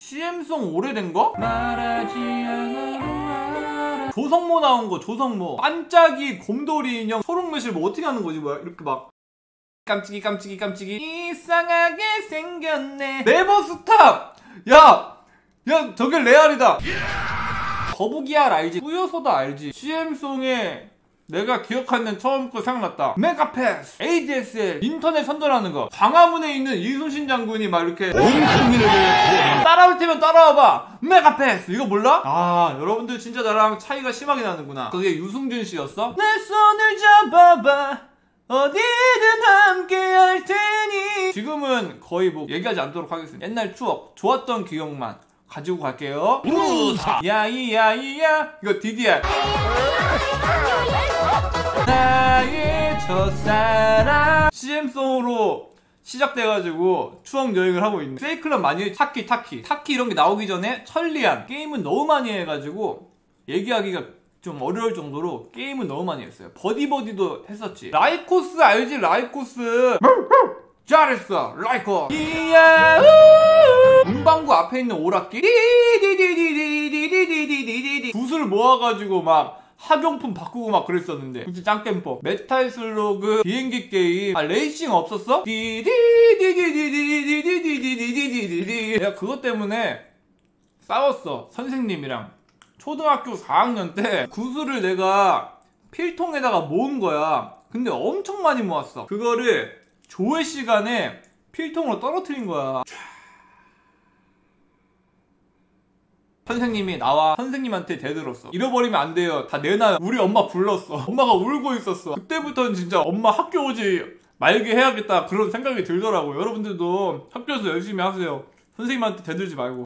CM송 오래된 거? 말하지 않아. 조성모 나온 거, 조성모. 반짝이 곰돌이 인형 소름매실 뭐 어떻게 하는 거지? 뭐야? 이렇게 막 깜찍이 깜찍이 깜찍이 이상하게 생겼네. 네버스탑! 야! 저게 레알이다. 거북이알 알지? 뿌요소다 알지? CM송에 내가 기억하는 처음 거 생각났다. 메가패스, ADSL, 인터넷 선전하는 거. 광화문에 있는 이순신 장군이 막 이렇게 온 국민을 따라올 테면 따라와봐. 메가패스 이거 몰라? 아, 여러분들 진짜 나랑 차이가 심하게 나는구나. 그게 유승준 씨였어? 내 손을 잡아봐 어디든 함께 할 테니. 지금은 거의 뭐 얘기하지 않도록 하겠습니다. 옛날 추억, 좋았던 기억만 가지고 갈게요. 우사 야이야이야 이거 DDR. 나의 첫사랑 CM송으로 시작돼가지고 추억 여행을 하고 있는. 세이클럽 많이 해. 타키 이런 게 나오기 전에 천리안 게임은 너무 많이 해가지고 얘기하기가 좀 어려울 정도로 게임은 너무 많이 했어요. 버디버디도 했었지. 라이코스 알지? 라이코스 잘했어 라이코. 이야 문방구 앞에 있는 오락기 디디디디디디디디디디디 구슬 모아가지고 막 학용품 바꾸고 막 그랬었는데. 그치 짱겜법. 메탈 슬로그 비행기 게임. 아 레이싱 없었어? 디디디디디디디디디디디디디디. 내가 그것 때문에 싸웠어 선생님이랑. 초등학교 4학년 때 구슬을 내가 필통에다가 모은 거야. 근데 엄청 많이 모았어. 그거를 조회 시간에 필통으로 떨어뜨린 거야. 선생님이 나와 선생님한테 대들었어. 잃어버리면 안 돼요. 다 내놔요. 우리 엄마 불렀어. 엄마가 울고 있었어. 그때부터는 진짜 엄마 학교 오지 말게 해야겠다 그런 생각이 들더라고요. 여러분들도 학교에서 열심히 하세요. 선생님한테 대들지 말고.